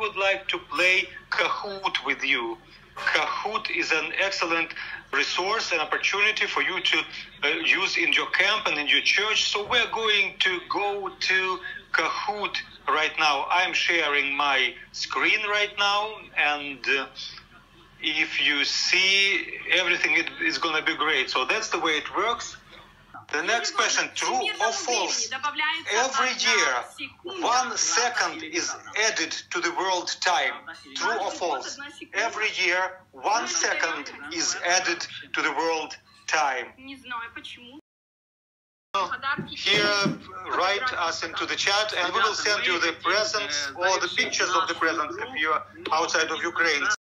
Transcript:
would like to play Kahoot with you. Kahoot is an excellent resource and opportunity for you to use in your camp and in your church. So we're going to go to Kahoot right now. I'm sharing my screen right now, and if you see everything, it's going to be great. So that's the way it works. The next question, true or false? Every year, 1 second is added to the world time. True or false? Every year, 1 second is added to the world time. Here, write us into the chat, and we will send you the presents or the pictures of the presents if you're outside of Ukraine.